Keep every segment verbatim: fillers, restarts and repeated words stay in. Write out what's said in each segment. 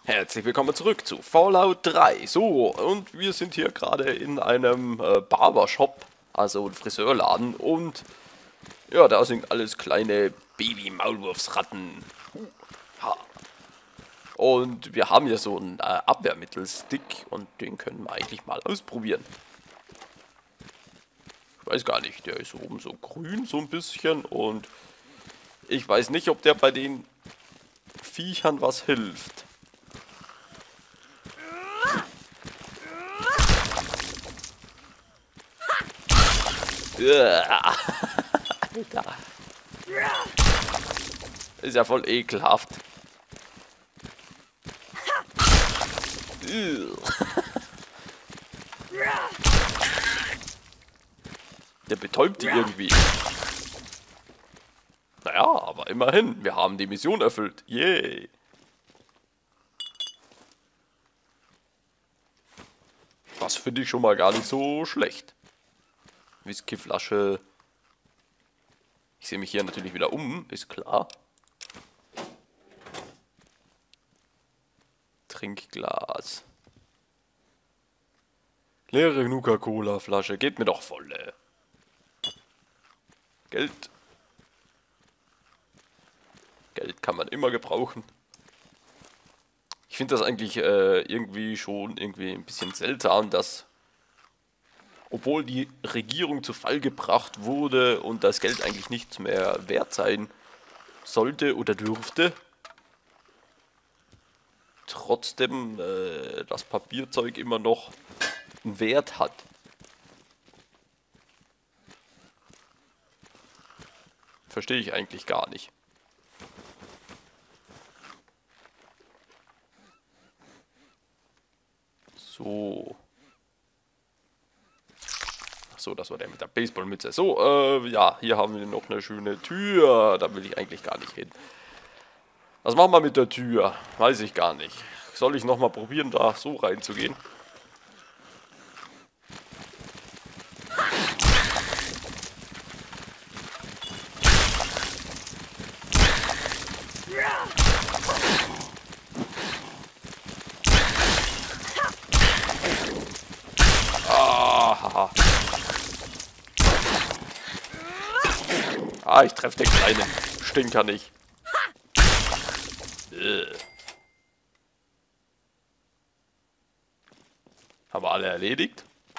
Herzlich willkommen zurück zu Fallout drei. So, und wir sind hier gerade in einem äh, Barbershop, also ein Friseurladen. Und ja, da sind alles kleine Baby-Maulwurfsratten. Huh, ha. Und wir haben hier so einen äh, Abwehrmittelstick und den können wir eigentlich mal ausprobieren. Ich weiß gar nicht, der ist oben so grün so ein bisschen und ich weiß nicht, ob der bei den Viechern was hilft. Uah. Alter. Ist ja voll ekelhaft. Der betäubt die irgendwie. Naja, aber immerhin, wir haben die Mission erfüllt. Yay. Das finde ich schon mal gar nicht so schlecht. Whiskyflasche. Ich sehe mich hier natürlich wieder um, ist klar. Trinkglas. Leere Nuka-Cola-Flasche. Geht mir doch voll. Geld. Geld kann man immer gebrauchen. Ich finde das eigentlich äh, irgendwie schon irgendwie ein bisschen seltsam, dass obwohl die Regierung zu Fall gebracht wurde und das Geld eigentlich nichts mehr wert sein sollte oder dürfte, trotzdem äh, das Papierzeug immer noch einen Wert hat. Verstehe ich eigentlich gar nicht. So. So, das war der mit der Baseballmütze. So, äh, ja, hier haben wir noch eine schöne Tür. Da will ich eigentlich gar nicht hin. Was machen wir mit der Tür? Weiß ich gar nicht. Soll ich nochmal probieren, da so reinzugehen? Ah, ah, ich treffe den kleinen Stinker nicht. Äh. Haben wir alle erledigt?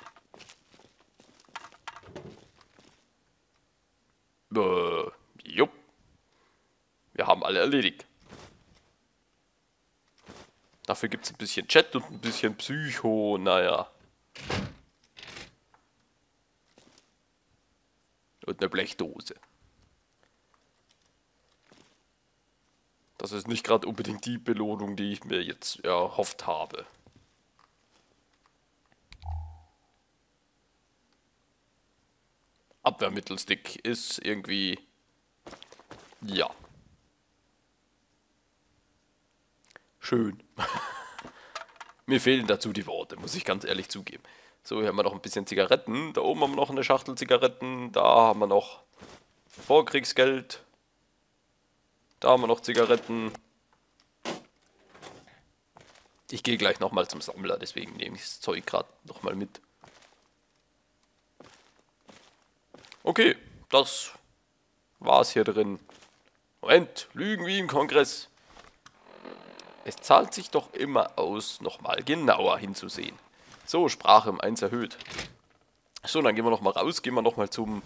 Äh, jupp. Wir haben alle erledigt. Dafür gibt es ein bisschen Chat und ein bisschen Psycho, naja. Und eine Blechdose. Das ist nicht gerade unbedingt die Belohnung, die ich mir jetzt erhofft habe. Abwehrmittelstick ist irgendwie... Ja. Schön. Mir fehlen dazu die Worte, muss ich ganz ehrlich zugeben. So, hier haben wir noch ein bisschen Zigaretten. Da oben haben wir noch eine Schachtel Zigaretten. Da haben wir noch Vorkriegsgeld. Da haben wir noch Zigaretten. Ich gehe gleich nochmal zum Sammler, deswegen nehme ich das Zeug gerade nochmal mit. Okay, das war's hier drin. Moment, Lügen wie im Kongress. Es zahlt sich doch immer aus, nochmal genauer hinzusehen. So, Sprache um eins erhöht. So, dann gehen wir nochmal raus, gehen wir nochmal zum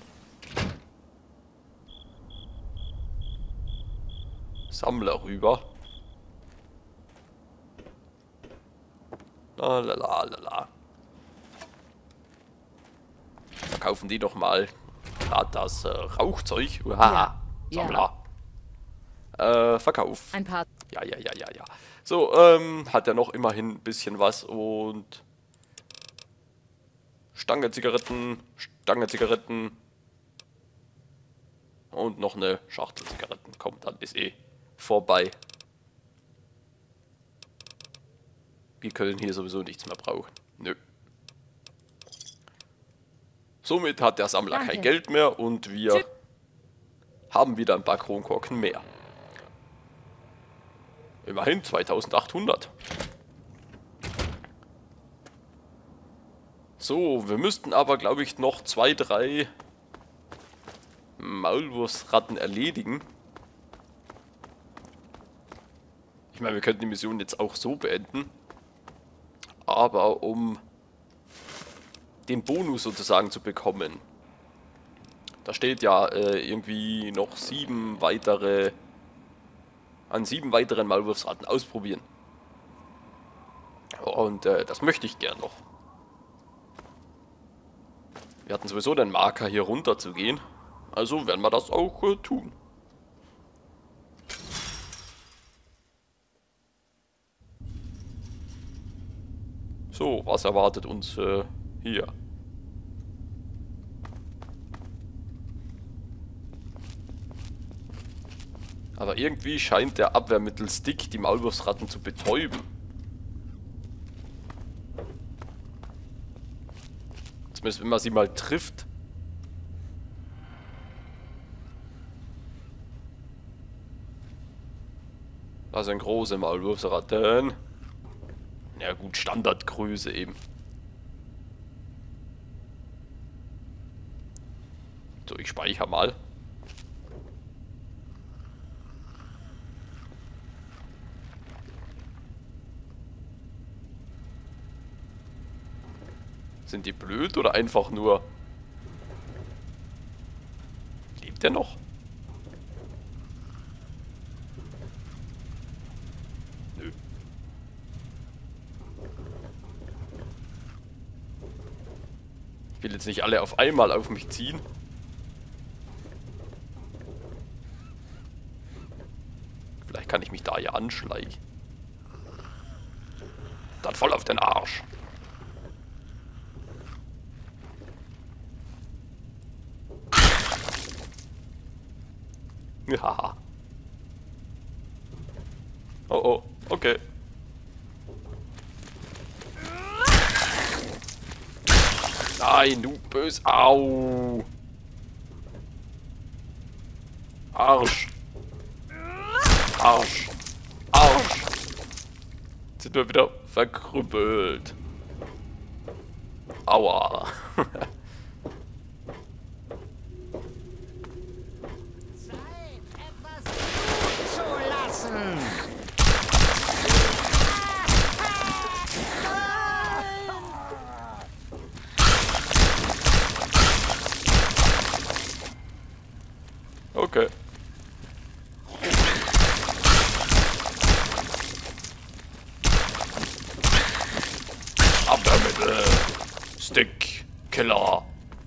Sammler rüber. Lalalala. Verkaufen die doch mal das äh, Rauchzeug. Uha, Ja, Sammler. Ja. Äh, Verkauf. Ein paar. Ja, ja, ja, ja, ja. So, ähm, hat er noch immerhin ein bisschen was und Stange Zigaretten, Stange Zigaretten und noch eine Schachtel Zigaretten. Komm, dann ist eh vorbei. Wir können hier sowieso nichts mehr brauchen. Nö. Somit hat der Sammler Danke. kein Geld mehr und wir Tschüss. haben wieder ein paar Kronkorken mehr. Immerhin zweitausendachthundert. So, wir müssten aber, glaube ich, noch zwei, drei Maulwurfsratten erledigen. Ich meine, wir könnten die Mission jetzt auch so beenden. Aber um den Bonus sozusagen zu bekommen, da steht ja äh, irgendwie noch sieben weitere, an sieben weiteren Maulwurfsratten ausprobieren. Und äh, das möchte ich gern noch. Wir hatten sowieso den Marker, hier runter zu gehen. Also werden wir das auch äh, tun. So, was erwartet uns äh, hier? Aber irgendwie scheint der Abwehrmittelstick die Maulwurfsratten zu betäuben. Zumindest wenn man sie mal trifft. Das sind große Maulwurfsratten. Ja gut, Standardgröße eben. So, ich speichere mal. Sind die blöd oder einfach nur... Lebt der noch? Nö. Ich will jetzt nicht alle auf einmal auf mich ziehen. Vielleicht kann ich mich da ja anschleichen. Dann voll auf den Arsch. Ja. Oh oh, okay. Nein, du bös. Au. Arsch. Arsch. Arsch. Jetzt sind wir wieder verkrüppelt. Aua. Okay. Abwehrmittel. Stick. Killer.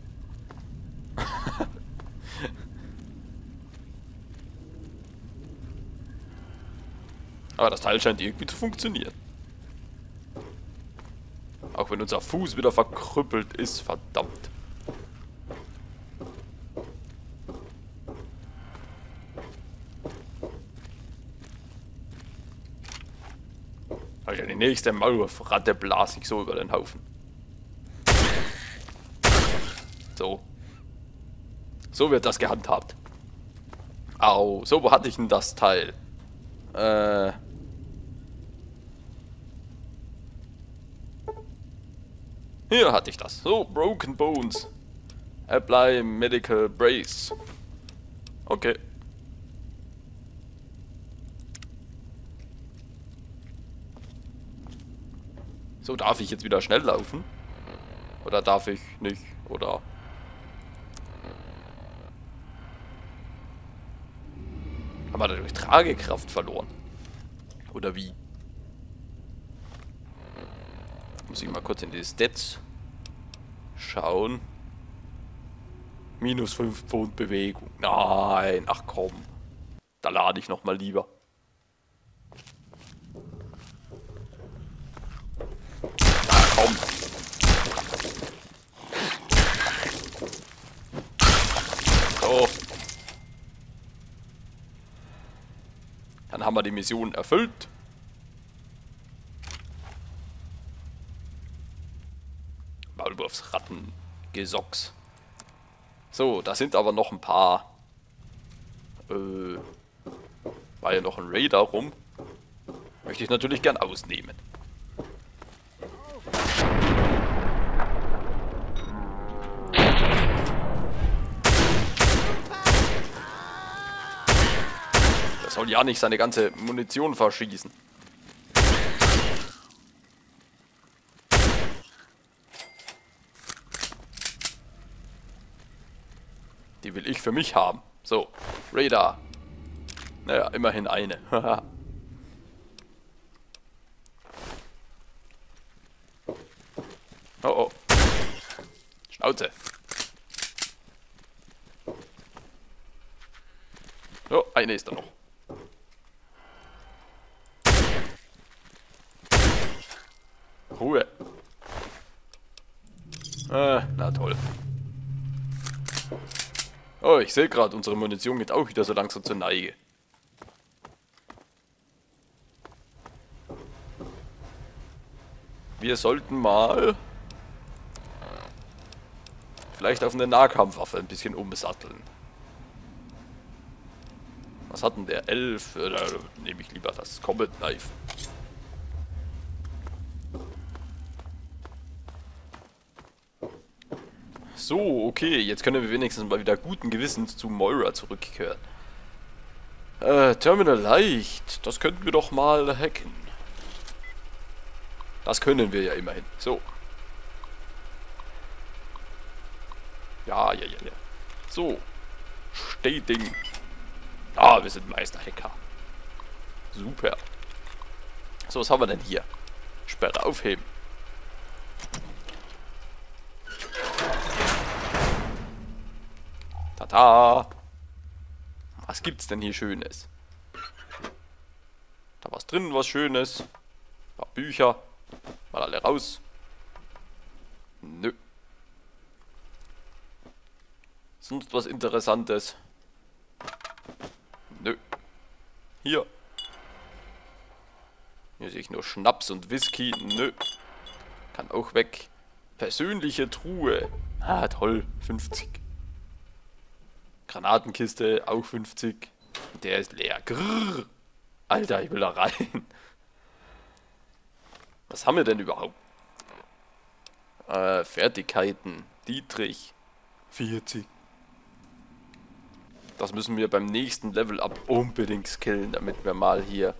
Aber das Teil scheint irgendwie zu funktionieren. Auch wenn unser Fuß wieder verkrüppelt ist, verdammt. Also die nächste Maulwurfratte blase ich so über den Haufen. So. So wird das gehandhabt. Au, so, wo hatte ich denn das Teil? Äh. Hier hatte ich das. So, Broken Bones. Apply Medical Brace. Okay. So, darf ich jetzt wieder schnell laufen? Oder darf ich nicht? Oder... Haben wir dadurch Tragekraft verloren? Oder wie? Muss ich mal kurz in die Stats schauen. Minus fünf Pfund Bewegung. Nein, ach komm. Da lade ich nochmal lieber. Ah, komm. So. Dann haben wir die Mission erfüllt. Maulwurfsratten, Gesocks. So, da sind aber noch ein paar. Äh, war ja noch ein Raider rum. Möchte ich natürlich gern ausnehmen. Der soll ja nicht seine ganze Munition verschießen. Die will ich für mich haben. So, Radar. Naja, immerhin eine. Oh oh. Schnauze. So, eine ist da noch. Ruhe. Äh, na toll. Oh, ich sehe gerade, unsere Munition geht auch wieder so langsam zur Neige. Wir sollten mal vielleicht auf eine Nahkampfwaffe ein bisschen umsatteln. Was hat denn der? elf? Da nehme ich lieber das Combat Knife. So, okay, jetzt können wir wenigstens mal wieder guten Gewissens zu Moira zurückkehren. Äh, Terminal leicht. Das könnten wir doch mal hacken. Das können wir ja immerhin. So. Ja, ja, ja, ja. So. Stay-Ding. Ah, wir sind Meister-Hacker. Super. So, was haben wir denn hier? Sperre aufheben. Tata. Was gibt's denn hier Schönes? Da was drin, was Schönes. Ein paar Bücher. Mal alle raus. Nö. Sonst was Interessantes? Nö. Hier. Hier sehe ich nur Schnaps und Whisky. Nö. Kann auch weg. Persönliche Truhe. Ah, toll. fünfzig. Granatenkiste, auch fünfzig. Der ist leer. Grrr. Alter, ich will da rein. Was haben wir denn überhaupt? Äh, Fertigkeiten. Dietrich. vierzig. Das müssen wir beim nächsten Level up unbedingt skillen, damit wir mal hier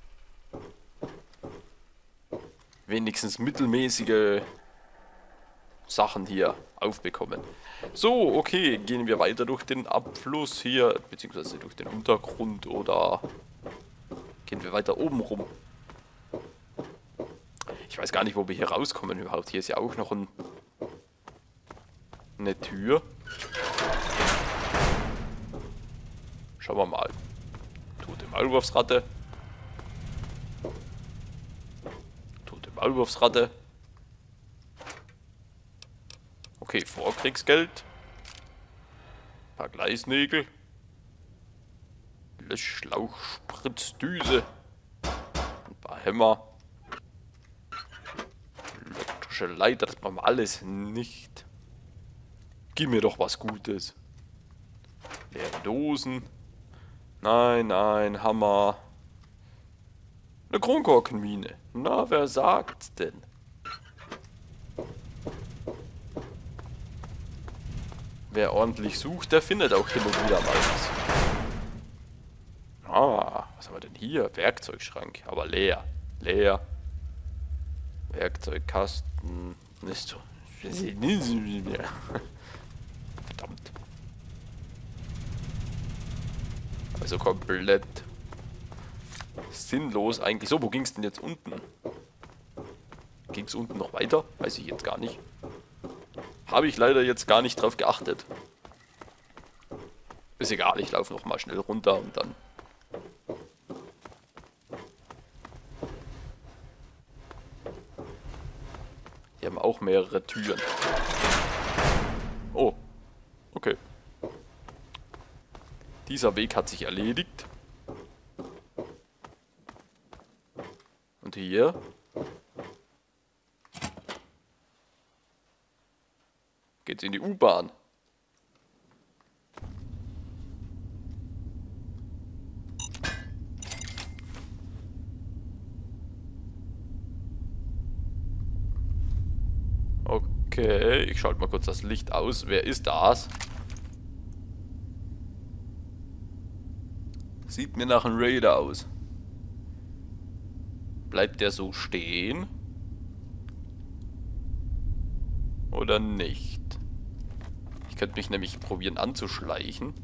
wenigstens mittelmäßige Sachen hier aufbekommen. So, okay, gehen wir weiter durch den Abfluss hier, beziehungsweise durch den Untergrund, oder gehen wir weiter oben rum. Ich weiß gar nicht, wo wir hier rauskommen überhaupt. Hier ist ja auch noch ein, eine Tür. Schauen wir mal. Tote Maulwurfsratte. Tote Maulwurfsratte. Okay, Vorkriegsgeld. Ein paar Gleisnägel. Löschschlauch, Spritzdüse. Ein paar Hämmer. Elektrische Leiter, das machen wir alles nicht. Gib mir doch was Gutes. Leere Dosen. Nein, nein, Hammer. Eine Kronkorkenmine. Na, wer sagt's denn? Wer ordentlich sucht, der findet auch hin und wieder mal was. Ah, was haben wir denn hier? Werkzeugschrank, aber leer. Leer. Werkzeugkasten. Nicht so. Verdammt. Also komplett sinnlos eigentlich. So, wo ging es denn jetzt unten? Ging es unten noch weiter? Weiß ich jetzt gar nicht. Habe ich leider jetzt gar nicht drauf geachtet. Ist egal, ich laufe noch mal schnell runter und dann... Hier haben auch mehrere Türen. Oh, okay. Dieser Weg hat sich erledigt. Und hier... geht's in die U-Bahn. Okay, ich schalte mal kurz das Licht aus. Wer ist das? Sieht mir nach einem Raider aus. Bleibt der so stehen? Oder nicht? Ich könnte mich nämlich probieren anzuschleichen.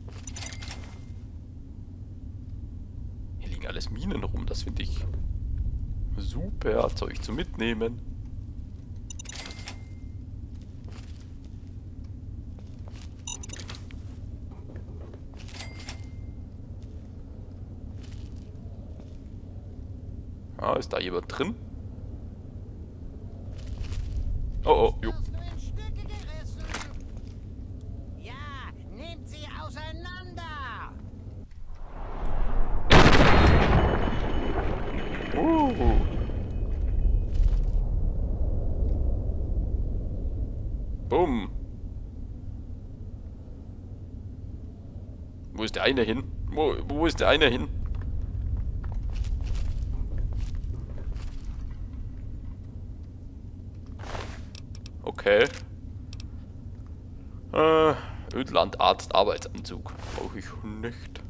Hier liegen alles Minen rum, das finde ich super Zeug zu mitnehmen. Ah, ist da jemand drin? Oh, oh, jo. Hast du in Stücke gerissen? Ja, nehmt sie auseinander! Uh. Bumm. Wo ist der eine hin? Wo, wo ist der eine hin? Okay. Äh, Ödlandarzt Arbeitsanzug. Brauche ich nicht.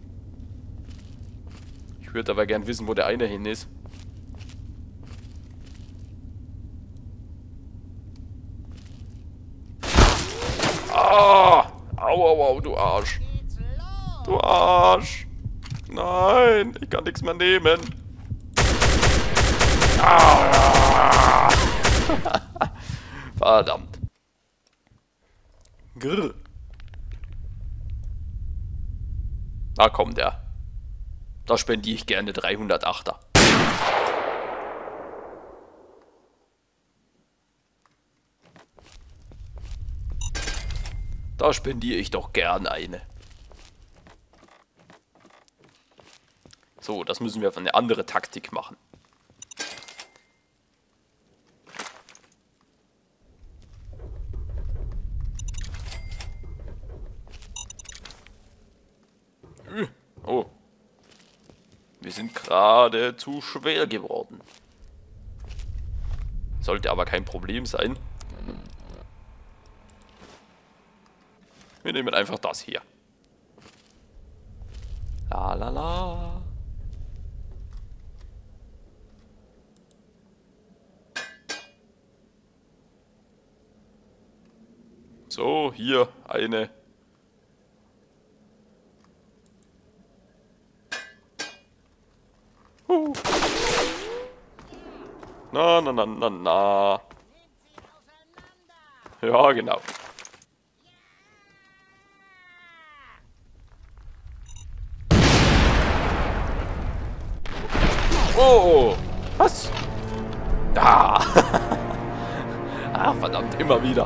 Ich würde aber gern wissen, wo der eine hin ist. Ah! Au, au, au, du Arsch. Geht's los! Du Arsch. Nein, ich kann nichts mehr nehmen. Ah! Verdammt. Grr. Da kommt er. Da spendiere ich gerne dreihundertachter. Da spendiere ich doch gern eine. So, das müssen wir auf eine andere Taktik machen. Oh. Wir sind gerade zu schwer geworden. Sollte aber kein Problem sein. Wir nehmen einfach das hier. La la la. So, hier eine. Uh. Na, na, na, na, na. Ja, genau. Oh, was? Da. Ach, verdammt, immer wieder.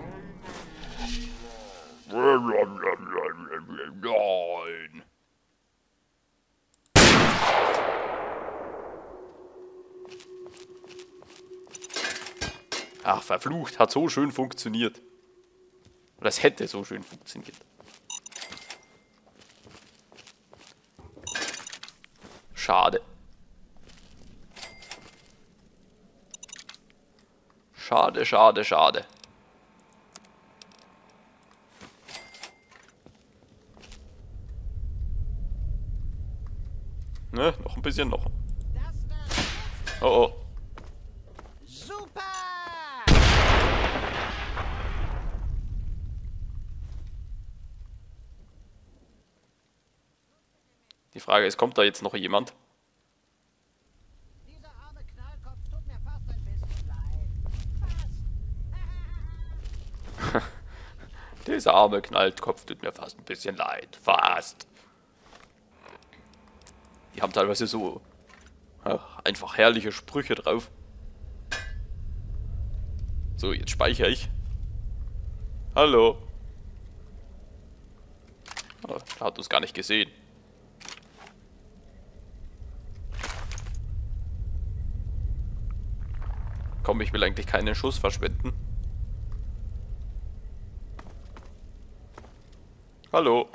Nein. Ach, verflucht, hat so schön funktioniert. Oder es hätte so schön funktioniert. Schade. Schade, schade, schade. Ne, noch ein bisschen noch. Das war jetzt Oh, oh. super! Die Frage ist, kommt da jetzt noch jemand? Dieser arme Knallkopf tut mir fast ein bisschen leid. Fast. Dieser arme Knallkopf tut mir fast ein bisschen leid. Fast. Die haben teilweise so ach, einfach herrliche Sprüche drauf. So, jetzt speichere ich. Hallo. Oh, er hat uns gar nicht gesehen. Komm, ich will eigentlich keinen Schuss verschwenden. Hallo.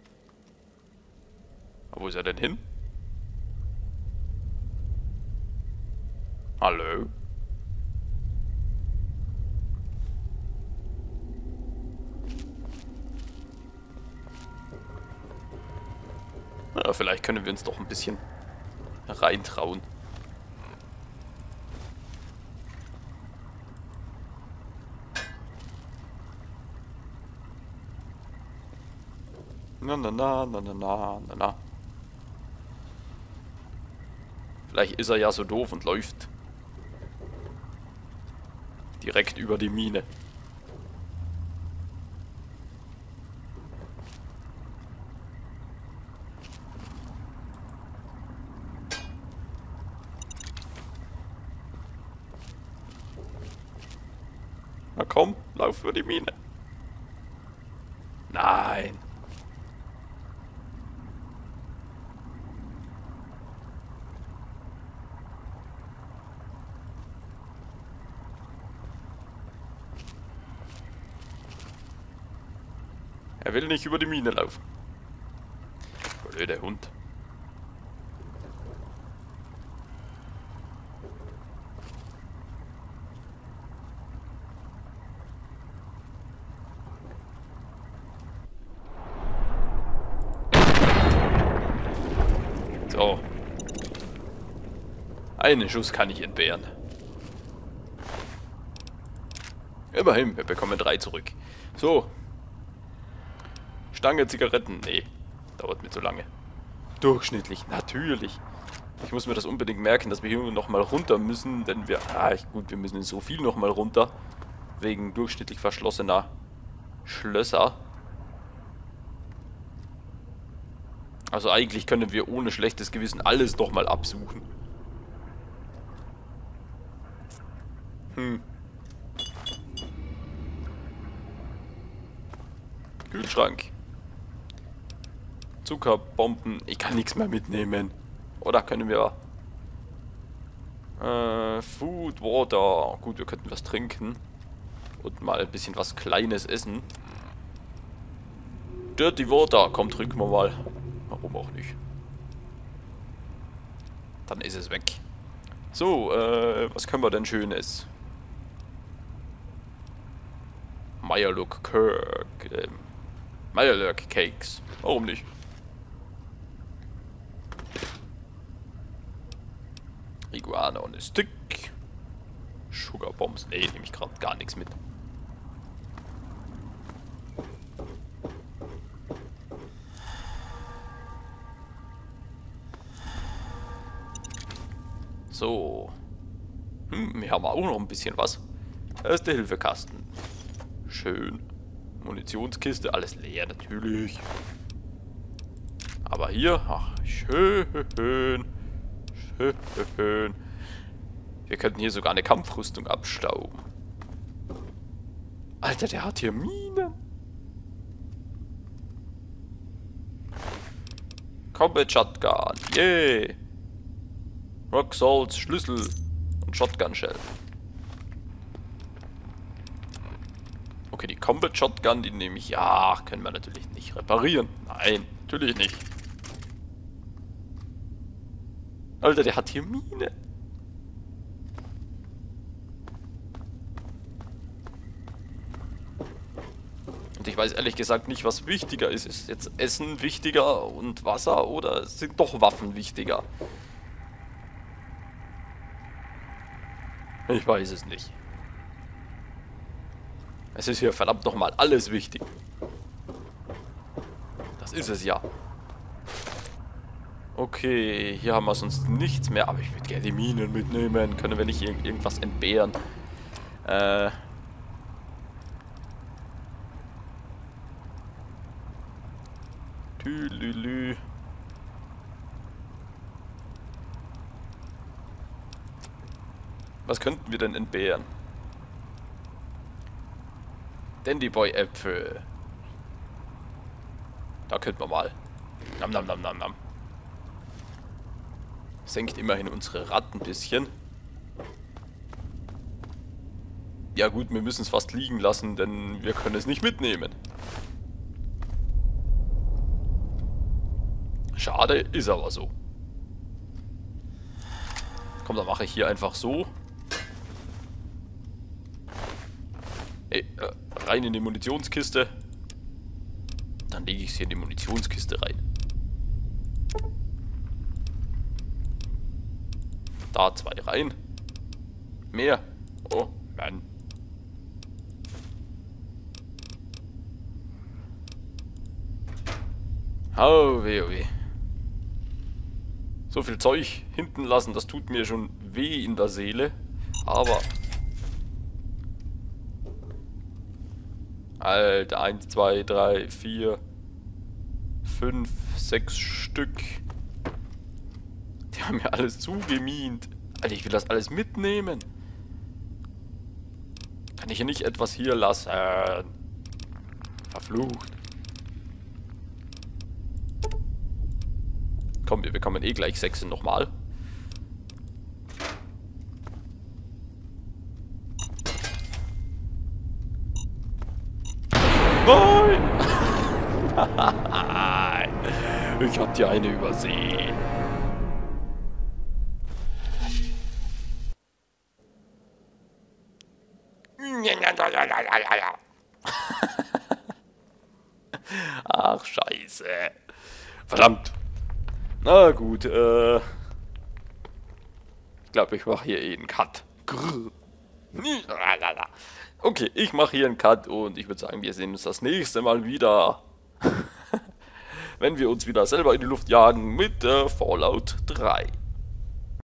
Wo ist er denn hin? Hallo? Ja, vielleicht können wir uns doch ein bisschen reintrauen. Na na na na na na na na. Vielleicht ist er ja so doof und läuft direkt über die Mine. Na komm, lauf über die Mine. Nein. Er will nicht über die Mine laufen. Blöder Hund. So. Einen Schuss kann ich entbehren. Immerhin, wir bekommen drei zurück. So. Stange Zigaretten. Nee, dauert mir zu lange. Durchschnittlich, natürlich. Ich muss mir das unbedingt merken, dass wir hier nochmal runter müssen, denn wir... Ah, gut, wir müssen so viel nochmal runter. Wegen durchschnittlich verschlossener Schlösser. Also eigentlich können wir ohne schlechtes Gewissen alles doch mal absuchen. Hm. Kühlschrank. Zuckerbomben. Ich kann nichts mehr mitnehmen. Oder können wir... Äh, Food, Water. Gut, wir könnten was trinken. Und mal ein bisschen was Kleines essen. Dirty Water. Komm, trinken wir mal. Warum auch nicht. Dann ist es weg. So, äh, was können wir denn Schönes? Meyerlook Kirk. Ähm, Meyerlook Cakes. Warum nicht? Iguana und ein Stick. Sugar Bombs. Ne, nehme ich gerade gar nichts mit. So. Hm, wir haben auch noch ein bisschen was. Da ist der Hilfekasten. Schön. Munitionskiste, alles leer natürlich. Aber hier, ach, schön. Schön. Wir könnten hier sogar eine Kampfrüstung abstauben. Alter, der hat hier Minen. Combat Shotgun, yay. Rock Salts, Schlüssel und Shotgun Shell. Okay, die Combat Shotgun, die nehme ich. Ja, können wir natürlich nicht reparieren. Nein, natürlich nicht. Alter, der hat hier Mine. Und ich weiß ehrlich gesagt nicht, was wichtiger ist. Ist jetzt Essen wichtiger und Wasser oder sind doch Waffen wichtiger? Ich weiß es nicht. Es ist hier verdammt nochmal alles wichtig. Das ist es ja. Okay, hier haben wir sonst nichts mehr. Aber ich würde gerne die Minen mitnehmen. Können wir nicht ir irgendwas entbehren? Äh... Tülülü. Was könnten wir denn entbehren? Dandyboy-Äpfel. Da könnten wir mal. Nam, nam, nam, nam, nam. Senkt immerhin unsere Ratten ein bisschen. Ja gut, wir müssen es fast liegen lassen, denn wir können es nicht mitnehmen. Schade, ist aber so. Komm, dann mache ich hier einfach so. Ey, äh, rein in die Munitionskiste. Dann lege ich es hier in die Munitionskiste rein. Da zwei rein. Mehr. Oh, Mann. Oh, weh, oh weh. So viel Zeug hinten lassen, das tut mir schon weh in der Seele. Aber... Alter, eins, zwei, drei, vier, fünf, sechs Stück. Die haben mir alles zugemient. Alter, ich will das alles mitnehmen. Kann ich hier nicht etwas hier lassen? Verflucht. Komm, wir bekommen eh gleich sechs nochmal. Nein! Ich hab die eine übersehen. Ach, scheiße. Verdammt. Na gut, äh... ich glaube, ich mache hier eh einen Cut. Okay, ich mache hier einen Cut und ich würde sagen, wir sehen uns das nächste Mal wieder. Wenn wir uns wieder selber in die Luft jagen mit äh, Fallout drei.